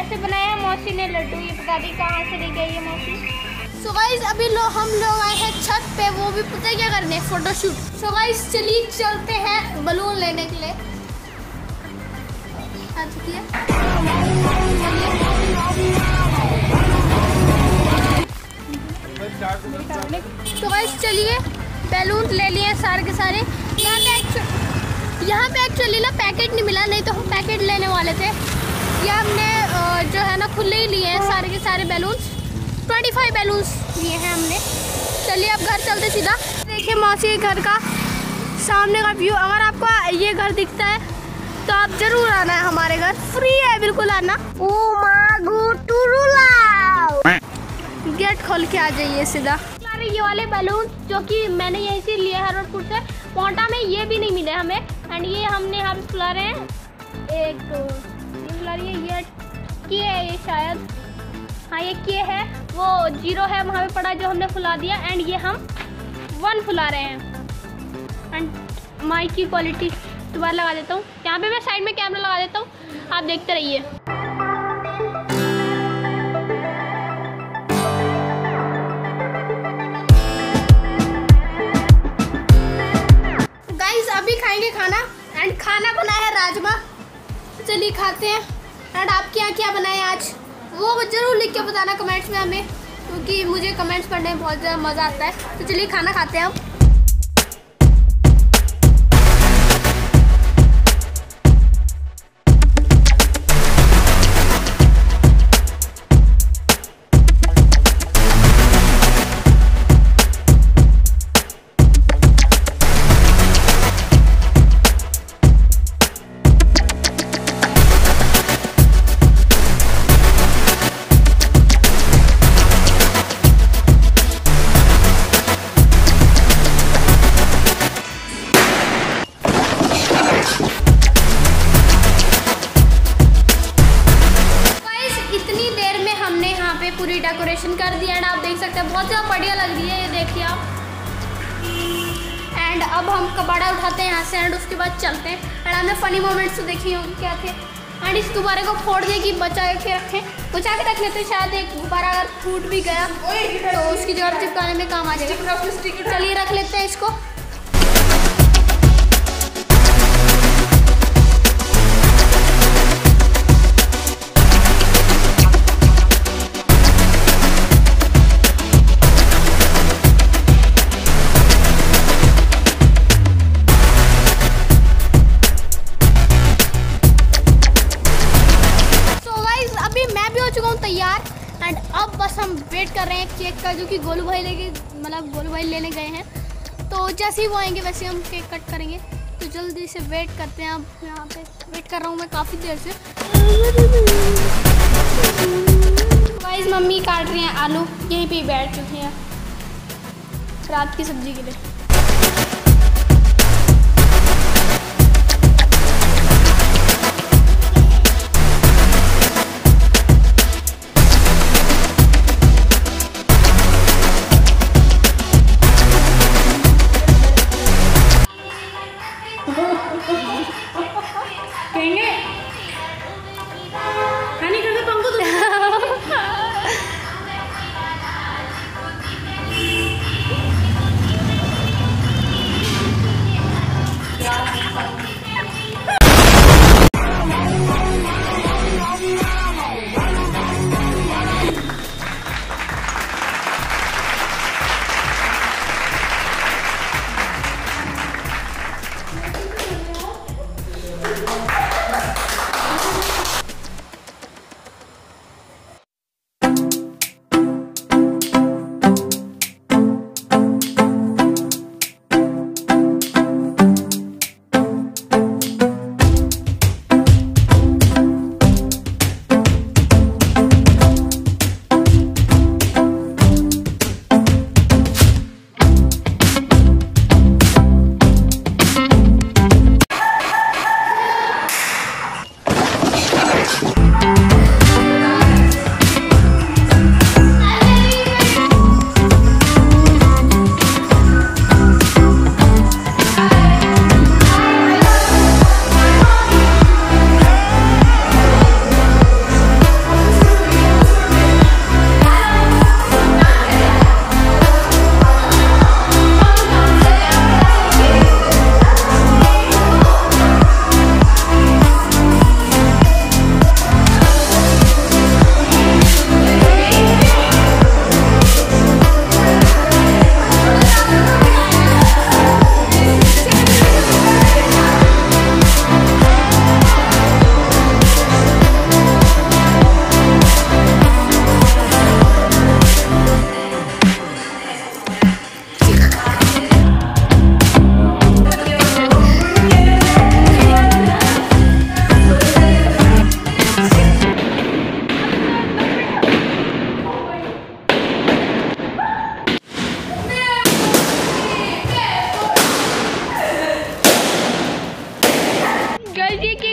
कैसे बनाया है मौसी ने लड्डू, ये बता दी कहाँ से लेके आई है मौसी। सो गाइस अभी हम लोग आए हैं छत पे, वो भी पता है क्या करने, फोटोशूट। सो गाइस चलिए चलते हैं बलून लेने के लिए। आ चुकी है, तो गाइस चलिए बैलून ले लिए सारे के सारे। यहाँ पे एक्चुअली ना पैकेट नहीं मिला, नहीं तो हम पैकेट लेने वाले थे। ये हमने जो है ना खुले ही लिए हैं सारे के सारे बैलून्स। 25 बैलून्स लिए हैं हमने। चलिए अब घर चलते सीधा। देखिए मौसी के घर का सामने का व्यू। अगर आपको ये घर दिखता है तो आप जरूर आना है हमारे घर, फ्री है बिल्कुल आना। गेट खोल के आ जाइए सीधा। ये वाले बैलून जो कि मैंने यहीं से लिए है रोडपुर से, पोंटा में ये भी नहीं मिले हमें। एंड ये हमने हम फुला रहे हैं, एक ये फुला रही है, ये किए है ये शायद, हाँ ये किए है, वो 0 है वहाँ पे पड़ा जो हमने फुला दिया। एंड ये हम 1 फुला रहे हैं। एंड माइक की क्वालिटी दोबारा लगा देता हूँ, यहाँ पे मैं साइड में कैमरा लगा देता हूँ, आप देखते रहिए। अभी खाएंगे खाना। एंड खाना बना है राजमा, चलिए खाते हैं। एंड आपके यहाँ क्या बनाए आज वो जरूर लिख के बताना कमेंट्स में हमें, क्योंकि मुझे कमेंट्स पढ़ने में बहुत ज़्यादा मज़ा आता है। तो चलिए खाना खाते हैं अब। पूरी डेकोरेशन कर दी एंड आप देख सकते हैं बहुत ज़्यादा बढ़िया लग रही है, ये देखिए आप। एंड अब हम कबाड़ा उठाते हैं यहाँ से एंड उसके बाद चलते हैं। एंड हमने फनी मोमेंट्स तो देखी होंगी क्या थे। एंड इस गुब्बारे को फोड़ दे कि बचा के रखें, बचा के रख लेते, शायद एक गुब्बारा अगर फूट भी गया तो उसकी जगह चिपकाने में काम आ जाएगा। चलिए रख लेते हैं इसको। तैयार। एंड अब बस हम वेट कर रहे हैं केक का, जो कि गोलू भाई लेने गए हैं। तो जैसे ही वो आएंगे वैसे हम केक कट करेंगे। तो जल्दी से वेट करते हैं। अब यहाँ पे वेट कर रहा हूँ मैं काफ़ी देर से। गाइस मम्मी काट रही हैं आलू, यहीं पे बैठ चुकी हैं रात की सब्जी के लिए।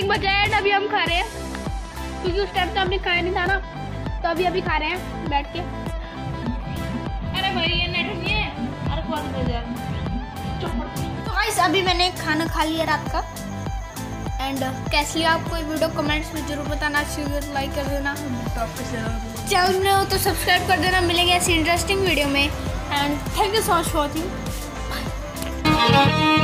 नथिंग बचा है एंड अभी हम खा रहे हैं, क्योंकि उस टाइम तो हमने खाया नहीं था ना, तो अभी खा रहे हैं बैठ के। अरे भाई ये नेट नहीं है, अरे कौन दे यार। तो गाइस अभी मैंने खाना खा लिया रात का एंड कैसे लिया आपको वीडियो कमेंट्स में जरूर बताना, चाहिए लाइक कर देना, चैनल में हो तो सब्सक्राइब कर देना। मिलेंगे ऐसी इंटरेस्टिंग वीडियो में and thank you so much for watching.